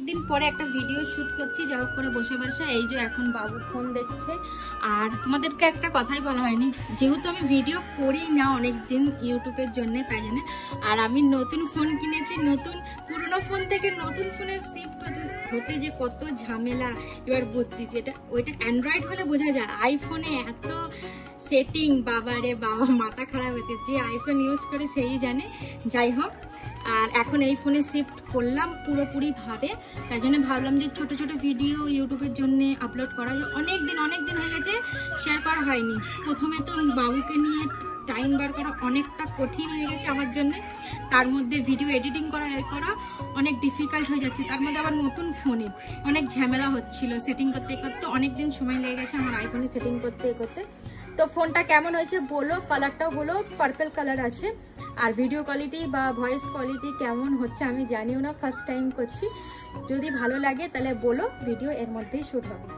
দিন পরে একটা ভিডিও শ্যুট করছি, যা হোক করে বসে বসে। এই যে এখন বাবু ফোন দেখছে। আর তোমাদেরকে একটা কথাই বলা হয়নি, যেহেতু আমি ভিডিও করি না অনেক দিন ইউটিউবের জন্য, তাই জন্য। আর আমি নতুন ফোন কিনেছি, নতুন পুরনো ফোন থেকে নতুন ফোনে শিফট হতে যে কত ঝামেলা এবার বুঝছি। যেটা ওইটা অ্যান্ড্রয়েড হলে বোঝা যায়, আইফোনে এত সেটিং, বাবারে বাবা, মাথা খারাপ হয়েছে। যে আইফোন ইউজ করে সেই জানে। যাই হোক, আর এখন এই ফোনে শিফট করলাম পুরোপুরি ভাবে, তাই জন্য ভাবলাম যে ছোট ছোট ভিডিও ইউটিউবের জন্য আপলোড করা যায়। অনেক দিন হয়ে গেছে শেয়ার করা হয়নি। প্রথমে তো বাবুকে নিয়ে টাইম বার করা অনেকটা কঠিন হয়ে গেছে আমার জন্য, তার মধ্যে ভিডিও এডিটিং করা অনেক ডিফিকাল্ট হয়ে যাচ্ছে, তার মধ্যে আবার নতুন ফোনে অনেক ঝামেলা হচ্ছিল সেটিং করতে করতে। অনেক দিন সময় লেগে গেছে আমার আইফোনে সেটিং করতে করতে। তো ফোনটা কেমন হয়েছে বলো, কালারটাও বলো, পার্পল কালার আছে। আর ভিডিও কোয়ালিটি বা ভয়েস কোয়ালিটি কেমন হচ্ছে আমি জানিও না, ফার্স্ট টাইম করছি। যদি ভালো লাগে তাহলে বলো, ভিডিও এর মধ্যেই শুট হবে।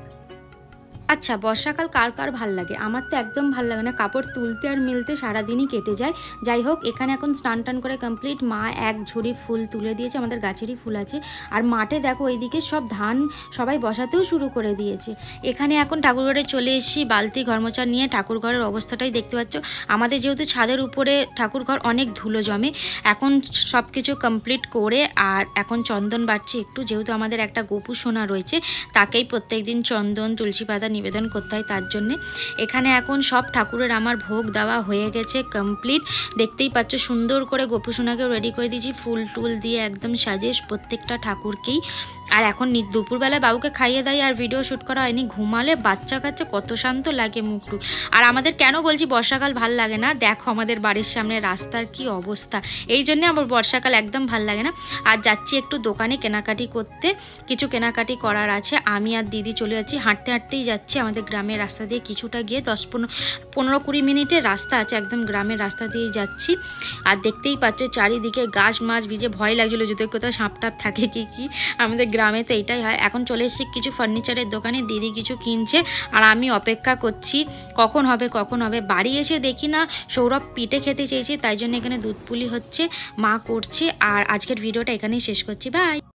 আচ্ছা, বর্ষাকাল কার কার ভাল লাগে? আমার তো একদম ভাল লাগে না, কাপড় তুলতে আর মিলতে সারাদিনই কেটে যায়। যাই হোক, এখানে এখন স্নান টান করে কমপ্লিট। মা এক ঝুড়ি ফুল তুলে দিয়েছে, আমাদের গাছেরই ফুল আছে। আর মাঠে দেখো এইদিকে সব ধান সবাই বসাতেও শুরু করে দিয়েছে। এখানে এখন ঠাকুরঘরে চলে এসেছি বালতি ঘরমোচা নিয়ে। ঠাকুরঘরের অবস্থাটাই দেখতে পাচ্ছ। আমাদের যেহেতু ছাদের উপরে ঠাকুরঘর, অনেক ধুলো জমে। এখন সব কিছু কমপ্লিট করে আর এখন চন্দন বাড়ছি একটু, যেহেতু আমাদের একটা গোপু সোনা রয়েছে, তাকেই প্রত্যেকদিন চন্দন তুলসী পাতা নিবেদন করতে হয়, তার জন্যে। এখানে এখন সব ঠাকুরের আমার ভোগ দেওয়া হয়ে গেছে কমপ্লিট। দেখতেই পাচ্ছ সুন্দর করে গোপুসোনাকেও রেডি করে দিয়েছি ফুল টুল দিয়ে একদম সাজিয়ে প্রত্যেকটা ঠাকুরকেই। আর এখন দুপুরবেলায় বাবুকে খাইয়ে দেয় আর ভিডিও শ্যুট করা হয়নি। ঘুমালে বাচ্চা কাচ্চা কত শান্ত লাগে মুখটু। আর আমাদের কেন বলছি বর্ষাকাল ভাল লাগে না, দেখো আমাদের বাড়ির সামনে রাস্তার কি অবস্থা, এই জন্যে আমার বর্ষাকাল একদম ভাল লাগে না। আর যাচ্ছি একটু দোকানে কেনাকাটি করতে, কিছু কেনাকাটি করার আছে। আমি আর দিদি চলে যাচ্ছি, হাঁটতে হাঁটতেই যাচ্ছি আমাদের গ্রামের রাস্তা দিয়ে। কিছুটা গিয়ে 10-15-20 মিনিটের রাস্তা আছে, একদম গ্রামের রাস্তা দিয়েই যাচ্ছি। আর দেখতেই পাচ্ছ চারিদিকে গাছ মাছ ভিজে, ভয় লাগছিলো যদি কোথাও সাপ টাপ থাকে কি। আমাদের গ্রামে তো এইটাই হয়। এখন চলে এসেছি কিছু ফার্নিচারের দোকানে, দিদি কিছু কিনছে আর আমি অপেক্ষা করছি কখন হবে। বাড়ি এসে দেখি না সৌরভ পিঠে খেতে চেয়েছে, তাই জন্য এখানে দুধ পুলি হচ্ছে, মা করছে। আর আজকের ভিডিওটা এখানেই শেষ করছি, বাই।